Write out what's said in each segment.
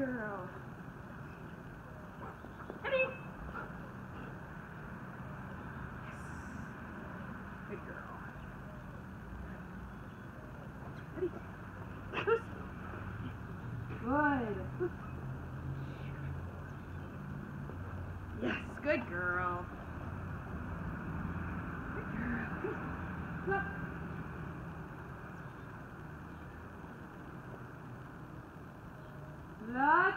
girl. Eddie. Good girl. Eddie. Good. Yes, good girl. Good girl. Look. Look.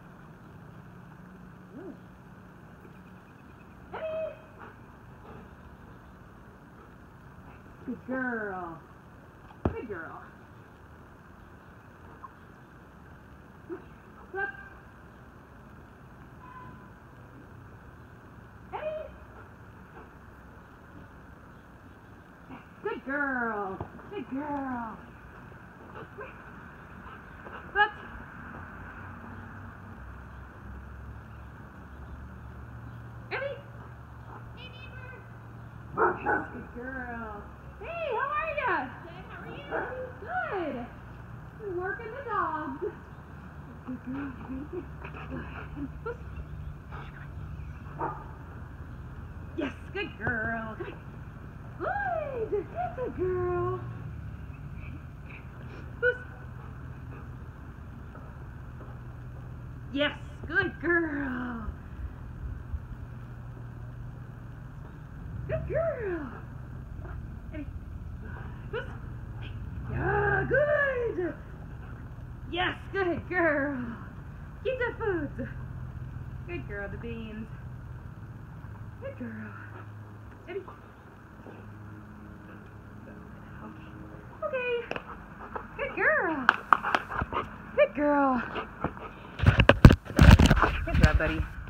Eddie. Good girl. Good girl. Look. Eddie. Good girl. Good girl. Look. Eddie. Hey, neighbor. Good girl. Hey, how are ya? Good, how are you? Good. We're working the dogs. Good girl. Yes, good girl. Good. That's a girl. Yes, good girl. Good girl. Eddie. Yeah, good. Yes, good girl. Keep the foods. Good girl, the beans. Good girl. Eddie. Okay. Good girl. Good girl. Good job, buddy.